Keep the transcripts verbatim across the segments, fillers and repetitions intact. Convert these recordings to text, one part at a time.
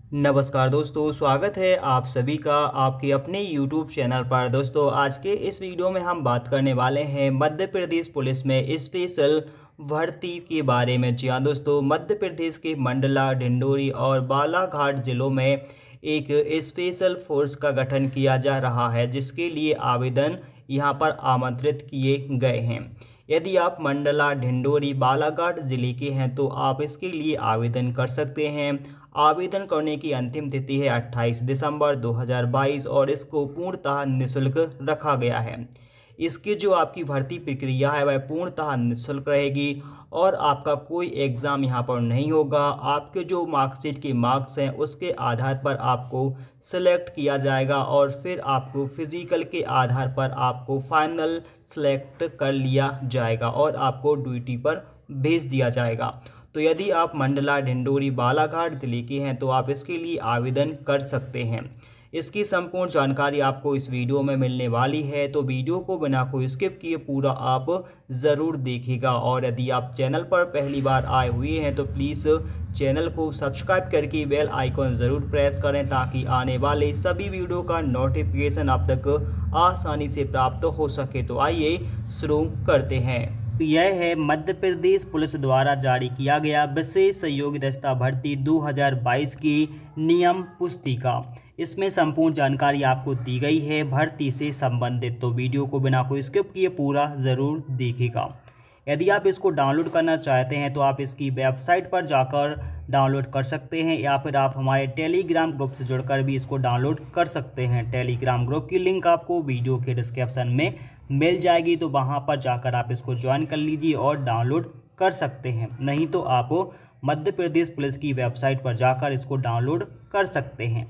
नमस्कार दोस्तों, स्वागत है आप सभी का आपके अपने यूट्यूब चैनल पर। दोस्तों आज के इस वीडियो में हम बात करने वाले हैं मध्य प्रदेश पुलिस में स्पेशल भर्ती के बारे में। जी हाँ दोस्तों, मध्य प्रदेश के मंडला, डिंडोरी और बालाघाट जिलों में एक स्पेशल फोर्स का गठन किया जा रहा है, जिसके लिए आवेदन यहाँ पर आमंत्रित किए गए हैं। यदि आप मंडला, डिंडोरी, बालाघाट ज़िले के हैं तो आप इसके लिए आवेदन कर सकते हैं। आवेदन करने की अंतिम तिथि है अट्ठाईस दिसंबर दो हज़ार बाईस और इसको पूर्णतः निःशुल्क रखा गया है। इसकी जो आपकी भर्ती प्रक्रिया है वह पूर्णतः निःशुल्क रहेगी और आपका कोई एग्ज़ाम यहाँ पर नहीं होगा। आपके जो मार्कशीट के मार्क्स हैं उसके आधार पर आपको सेलेक्ट किया जाएगा और फिर आपको फिजिकल के आधार पर आपको फाइनल सेलेक्ट कर लिया जाएगा और आपको ड्यूटी पर भेज दिया जाएगा। तो यदि आप मंडला, डिंडोरी, बालाघाट जिले के हैं तो आप इसके लिए आवेदन कर सकते हैं। इसकी संपूर्ण जानकारी आपको इस वीडियो में मिलने वाली है, तो वीडियो को बिना कोई स्किप किए पूरा आप ज़रूर देखिएगा। और यदि आप चैनल पर पहली बार आए हुए हैं तो प्लीज़ चैनल को सब्सक्राइब करके बेल आइकॉन ज़रूर प्रेस करें ताकि आने वाले सभी वीडियो का नोटिफिकेशन आप तक आसानी से प्राप्त हो सके। तो आइए शुरू करते हैं। यह है मध्य प्रदेश पुलिस द्वारा जारी किया गया विशेष सहयोगी दस्ता भर्ती दो हज़ार बाईस की नियम पुस्तिका। इसमें संपूर्ण जानकारी आपको दी गई है भर्ती से संबंधित, तो वीडियो को बिना कोई स्किप किए पूरा ज़रूर देखिएगा। यदि आप इसको डाउनलोड करना चाहते हैं तो आप इसकी वेबसाइट पर जाकर डाउनलोड कर सकते हैं या फिर आप हमारे टेलीग्राम ग्रुप से जुड़कर भी इसको डाउनलोड कर सकते हैं। टेलीग्राम ग्रुप की लिंक आपको वीडियो के डिस्क्रिप्शन में मिल जाएगी, तो वहां पर जाकर आप इसको ज्वाइन कर लीजिए और डाउनलोड कर सकते हैं। नहीं तो आप मध्य प्रदेश पुलिस की वेबसाइट पर जाकर इसको डाउनलोड कर सकते हैं।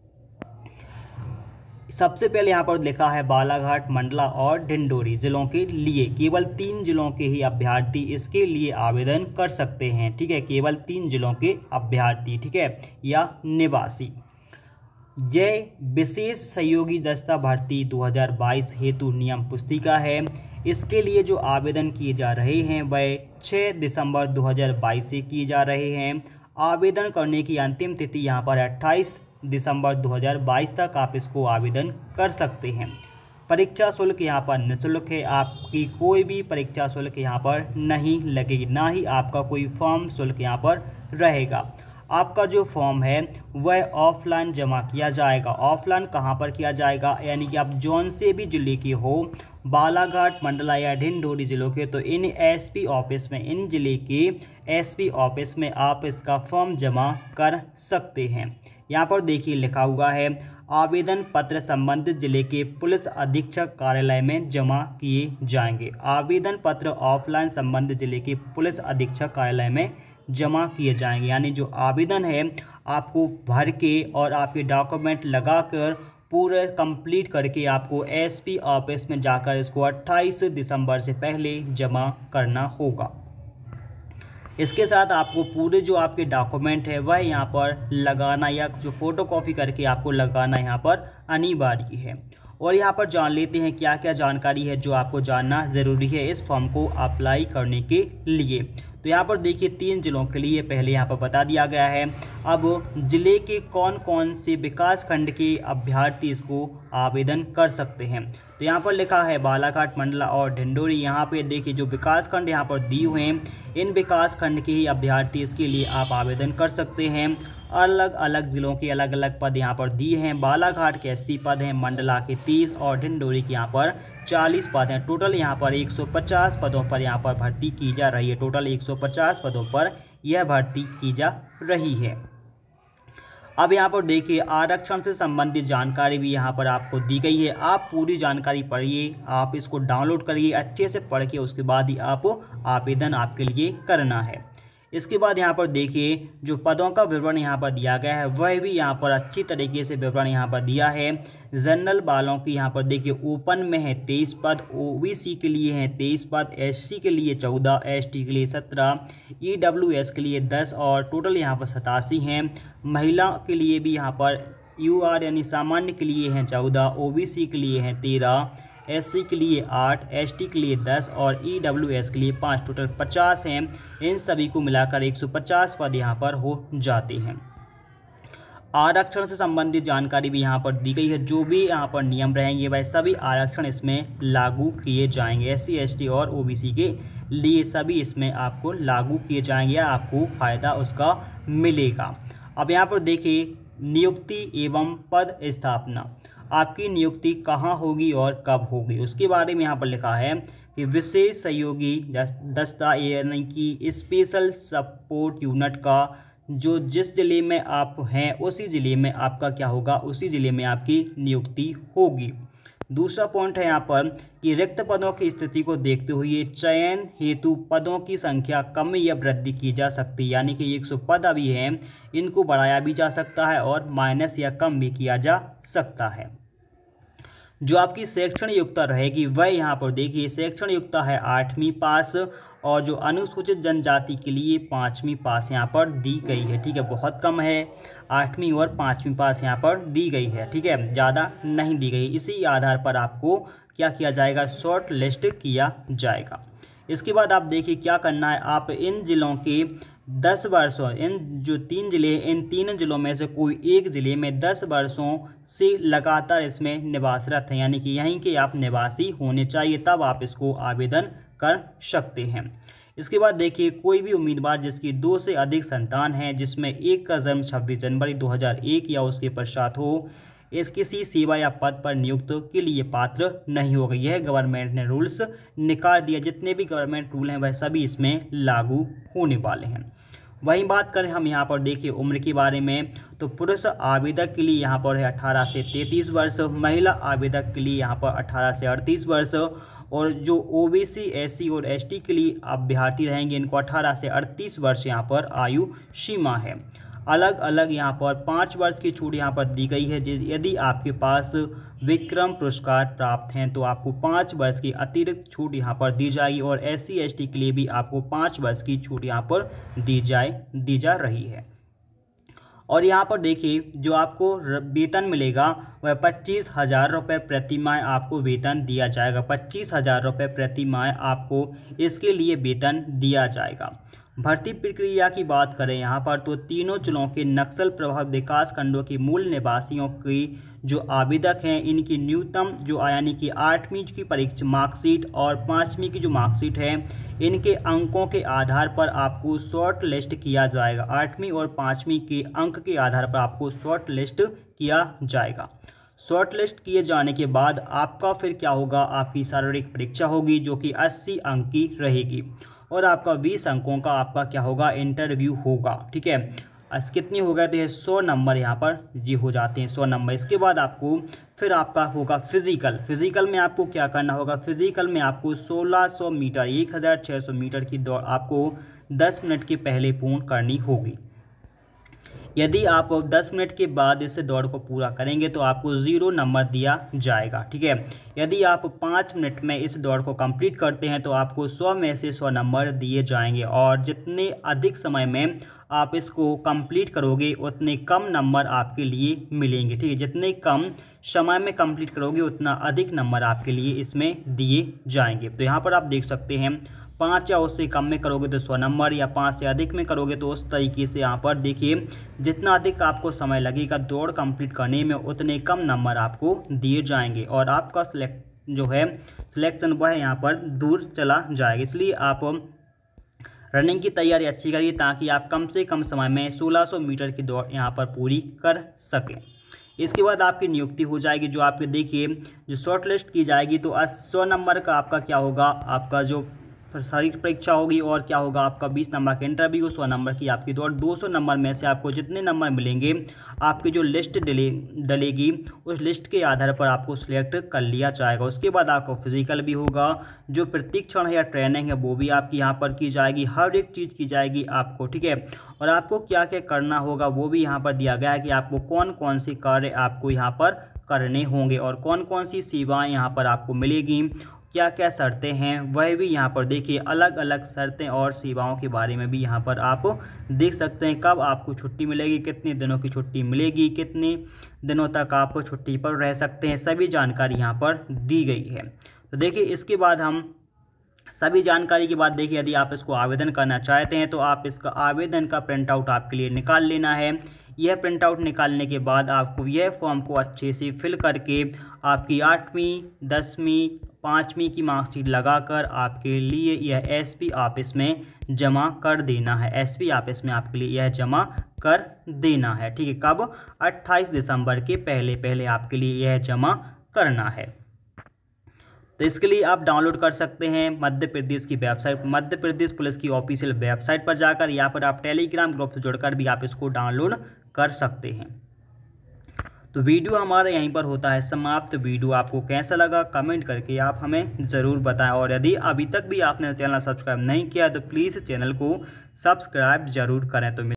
सबसे पहले यहाँ पर लिखा है बालाघाट, मंडला और डिंडोरी जिलों के लिए केवल तीन जिलों के ही अभ्यर्थी इसके लिए आवेदन कर सकते हैं। ठीक है, केवल तीन जिलों के अभ्यर्थी, ठीक है, या निवासी। जय विशेष सहयोगी दस्ता भर्ती दो हज़ार बाईस हेतु नियम पुस्तिका है। इसके लिए जो आवेदन किए जा रहे हैं वह छह दिसंबर दो हज़ार बाईस से किए जा रहे हैं। आवेदन करने की अंतिम तिथि यहाँ पर अट्ठाईस दिसंबर दो हज़ार बाईस तक आप इसको आवेदन कर सकते हैं। परीक्षा शुल्क यहाँ पर निःशुल्क है, आपकी कोई भी परीक्षा शुल्क यहाँ पर नहीं लगेगी, ना ही आपका कोई फॉर्म शुल्क यहाँ पर रहेगा। आपका जो फॉर्म है वह ऑफलाइन जमा किया जाएगा। ऑफलाइन कहाँ पर किया जाएगा, यानी कि आप जौन से भी ज़िले के हो, बालाघाट, मंडला या डिंडोरी जिलों के, तो इन एसपी ऑफिस में, इन ज़िले के एसपी ऑफिस में आप इसका फॉर्म जमा कर सकते हैं। यहाँ पर देखिए लिखा हुआ है आवेदन पत्र संबंधित जिले के पुलिस अधीक्षक कार्यालय में जमा किए जाएंगे। आवेदन पत्र ऑफलाइन संबंधित जिले के पुलिस अधीक्षक कार्यालय में जमा किए जाएंगे, यानी जो आवेदन है आपको भर के और आपके डॉक्यूमेंट लगाकर पूरे कंप्लीट करके आपको एसपी ऑफिस में जाकर इसको अट्ठाईस दिसंबर से पहले जमा करना होगा। इसके साथ आपको पूरे जो आपके डॉक्यूमेंट है वह यहाँ पर लगाना या जो फोटोकॉपी करके आपको लगाना यहाँ पर अनिवार्य है। और यहाँ पर जान लेते हैं क्या क्या जानकारी है जो आपको जानना ज़रूरी है इस फॉर्म को अप्लाई करने के लिए। तो यहाँ पर देखिए तीन जिलों के लिए पहले यहाँ पर बता दिया गया है। अब जिले के कौन कौन से विकास खंड के अभ्यर्थी इसको आवेदन कर सकते हैं, तो यहाँ पर लिखा है बालाघाट, मंडला और डिंडोरी। यहाँ पे देखिए जो विकास खंड यहाँ पर दिए हुए हैं, इन विकास खंड के ही अभ्यर्थी इसके लिए आप आवेदन कर सकते हैं। अलग अलग ज़िलों के अलग अलग पद यहाँ पर दिए हैं। बालाघाट के अस्सी पद हैं, मंडला के तीस और डिंडोरी के यहाँ पर चालीस पद हैं। टोटल यहाँ पर एक सौ पचास पदों पर यहाँ पर भर्ती की जा रही है। टोटल एक सौ पचास पदों पर यह भर्ती की जा रही है। अब यहाँ पर देखिए आरक्षण से संबंधित जानकारी भी यहाँ पर आपको दी गई है। आप पूरी जानकारी पढ़िए, आप इसको डाउनलोड करिए, अच्छे से पढ़ के उसके बाद ही आप आवेदन आपके लिए करना है। इसके बाद यहाँ पर देखिए जो पदों का विवरण यहाँ पर दिया गया है वह भी यहाँ पर अच्छी तरीके से विवरण यहाँ पर दिया है। जनरल वालों की यहाँ पर देखिए ओपन में है तेईस पद, ओबीसी के लिए हैं तेईस पद, एससी के लिए चौदह, एसटी के लिए सत्रह, ईडब्ल्यूएस के लिए दस और टोटल यहाँ पर सतासी हैं। महिला के लिए भी यहाँ पर यूआर यानी सामान्य के लिए हैं चौदह, ओबीसी के लिए हैं तेरह, एससी के लिए आठ, एसटी के लिए दस और ईडब्ल्यूएस के लिए पाँच, टोटल पचास हैं। इन सभी को मिलाकर एक सौ पचास पद यहाँ पर हो जाते हैं। आरक्षण से संबंधित जानकारी भी यहाँ पर दी गई है। जो भी यहाँ पर नियम रहेंगे वह सभी आरक्षण इसमें लागू किए जाएंगे। एस सी एस टी और ओ बी सी के लिए सभी इसमें आपको लागू किए जाएंगे या आपको फ़ायदा उसका मिलेगा। अब यहाँ पर देखिए नियुक्ति एवं पद स्थापना, आपकी नियुक्ति कहाँ होगी और कब होगी उसके बारे में यहाँ पर लिखा है कि विशेष सहयोगी दस्ता यानी कि स्पेशल सपोर्ट यूनिट का जो जिस ज़िले में आप हैं उसी ज़िले में आपका क्या होगा, उसी ज़िले में आपकी नियुक्ति होगी। दूसरा पॉइंट है यहाँ पर कि रिक्त पदों की स्थिति को देखते हुए चयन हेतु पदों की संख्या कम या वृद्धि की जा सकती है, यानी कि एक सौ पद अभी हैं, इनको बढ़ाया भी जा सकता है और माइनस या कम भी किया जा सकता है। जो आपकी शैक्षणिक योग्यता रहेगी वह यहाँ पर देखिए शैक्षणिक योग्यता है आठवीं पास, और जो अनुसूचित जनजाति के लिए पाँचवीं पास यहाँ पर दी गई है। ठीक है, बहुत कम है, आठवीं और पाँचवीं पास यहाँ पर दी गई है। ठीक है, ज़्यादा नहीं दी गई। इसी आधार पर आपको क्या किया जाएगा, शॉर्ट लिस्ट किया जाएगा। इसके बाद आप देखिए क्या करना है, आप इन ज़िलों के दस वर्षों, इन जो तीन ज़िले इन तीन ज़िलों में से कोई एक ज़िले में दस वर्षों से लगातार इसमें निवासरत हैं, यानी कि यहीं के आप निवासी होने चाहिए, तब आप इसको आवेदन कर सकते हैं। इसके बाद देखिए कोई भी उम्मीदवार जिसकी दो से अधिक संतान हैं, जिसमें एक का जन्म छब्बीस जनवरी दो हज़ार एक या उसके पश्चात हो, इस किसी सेवा या पद पर नियुक्त के लिए पात्र नहीं होगा। यह गवर्नमेंट ने रूल्स निकाल दिया, जितने भी गवर्नमेंट रूल हैं वह सभी इसमें लागू होने वाले हैं। वहीं बात करें हम यहाँ पर देखिए उम्र के बारे में, तो पुरुष आवेदक के लिए यहाँ पर है अठारह से तैंतीस वर्ष, महिला आवेदक के लिए यहाँ पर अठारह से अड़तीस वर्ष, और जो ओबीसी, एससी और एसटी के लिए अभ्यर्थी रहेंगे इनको अठारह से अड़तीस वर्ष यहाँ पर आयु सीमा है। अलग अलग यहाँ पर पाँच वर्ष की छूट यहाँ पर दी गई है। यदि आपके पास विक्रम पुरस्कार प्राप्त हैं तो आपको पाँच वर्ष की अतिरिक्त छूट यहाँ पर दी जाएगी, और एस सी एस टी के लिए भी आपको पाँच वर्ष की छूट यहाँ पर दी जाए दी जा रही है। और यहाँ पर देखिए जो आपको वेतन मिलेगा वह पच्चीस हज़ार रुपये प्रति माह आपको वेतन दिया जाएगा। पच्चीस हज़ार रुपये प्रति माह आपको इसके लिए वेतन दिया जाएगा। भर्ती प्रक्रिया की बात करें यहाँ पर तो तीनों जिलों के नक्सल प्रभावित विकास खंडों के मूल निवासियों की जो आवेदक हैं इनकी न्यूनतम जो यानी कि आठवीं की परीक्षा मार्कशीट और पाँचवीं की जो मार्कशीट है इनके अंकों के आधार पर आपको शॉर्ट लिस्ट किया जाएगा। आठवीं और पाँचवीं के अंक के आधार पर आपको शॉर्ट लिस्ट किया जाएगा। शॉर्ट लिस्ट किए जाने के बाद आपका फिर क्या होगा, आपकी शारीरिक परीक्षा होगी जो कि अस्सी अंक की रहेगी, और आपका बीस अंकों का आपका क्या होगा, इंटरव्यू होगा। ठीक है, अस कितनी हो गए तो ये सौ नंबर यहाँ पर जी हो जाते हैं, सौ नंबर। इसके बाद आपको फिर आपका होगा फिजिकल। फिजिकल में आपको क्या करना होगा, फिजिकल में आपको सोलह सौ मीटर एक हज़ार छः सौ मीटर की दौड़ आपको दस मिनट के पहले पूर्ण करनी होगी। यदि आप दस मिनट के बाद इस दौड़ को पूरा करेंगे तो आपको ज़ीरो नंबर दिया जाएगा। ठीक है, यदि आप पाँच मिनट में इस दौड़ को कंप्लीट करते हैं तो आपको सौ में से सौ नंबर दिए जाएंगे, और जितने अधिक समय में आप इसको कंप्लीट करोगे उतने कम नंबर आपके लिए मिलेंगे। ठीक है, जितने कम समय में कंप्लीट करोगे उतना अधिक नंबर आपके लिए इसमें दिए जाएंगे। तो यहाँ पर आप देख सकते हैं पाँच या उससे कम में करोगे तो सौ नंबर, या पाँच से अधिक में करोगे तो उस तरीके से यहाँ पर देखिए जितना अधिक आपको समय लगेगा दौड़ कंप्लीट करने में उतने कम नंबर आपको दिए जाएंगे, और आपका सिलेक्ट जो है सिलेक्शन वह यहाँ पर दूर चला जाएगा। इसलिए आप रनिंग की तैयारी अच्छी करिए ताकि आप कम से कम समय में सोलह सौ मीटर की दौड़ यहाँ पर पूरी कर सकें। इसके बाद आपकी नियुक्ति हो जाएगी। जो आपके देखिए जो शॉर्ट लिस्ट की जाएगी तो सौ नंबर का आपका क्या होगा, आपका जो शारीरिक परीक्षा होगी, और क्या होगा आपका बीस नंबर का इंटरव्यू, सौ नंबर की आपकी दौड़। दो सौ नंबर में से आपको जितने नंबर मिलेंगे आपकी जो लिस्ट डले डलेगी उस लिस्ट के आधार पर आपको सिलेक्ट कर लिया जाएगा। उसके बाद आपको फिजिकल भी होगा, जो प्रशिक्षण है या ट्रेनिंग है वो भी आपकी यहाँ पर की जाएगी, हर एक चीज़ की जाएगी आपको। ठीक है, और आपको क्या क्या करना होगा वो भी यहाँ पर दिया गया है कि आपको कौन कौन से कार्य आपको यहाँ पर करने होंगे और कौन कौन सी सेवाएँ यहाँ पर आपको मिलेगी, क्या क्या शर्तें हैं वह भी यहाँ पर देखिए। अलग अलग शर्तें और सेवाओं के बारे में भी यहाँ पर आप देख सकते हैं। कब आपको छुट्टी मिलेगी, कितने दिनों की छुट्टी मिलेगी, कितने दिनों तक आप छुट्टी पर रह सकते हैं, सभी जानकारी यहाँ पर दी गई है। तो देखिए इसके बाद हम सभी जानकारी के बाद देखिए यदि आप इसको आवेदन करना चाहते हैं तो आप इसका आवेदन का प्रिंट आउट आपके लिए निकाल लेना है। यह प्रिंट आउट निकालने के बाद आपको यह फॉर्म को अच्छे से फिल करके आपकी आठवीं दसवीं पाँचवीं की मार्कशीट लगाकर आपके लिए यह एसपी ऑफिस में जमा कर देना है। एसपी ऑफिस में आपके लिए यह जमा कर देना है। ठीक है, कब? अट्ठाईस दिसंबर के पहले पहले आपके लिए यह जमा करना है। तो इसके लिए आप डाउनलोड कर सकते हैं मध्य प्रदेश की वेबसाइट, मध्य प्रदेश पुलिस की ऑफिशियल वेबसाइट पर जाकर, या फिर आप टेलीग्राम ग्रुप से जुड़कर भी आप इसको डाउनलोड कर सकते हैं। तो वीडियो हमारा यहीं पर होता है समाप्त। वीडियो आपको कैसा लगा कमेंट करके आप हमें ज़रूर बताएं, और यदि अभी तक भी आपने चैनल सब्सक्राइब नहीं किया तो प्लीज़ चैनल को सब्सक्राइब ज़रूर करें। तो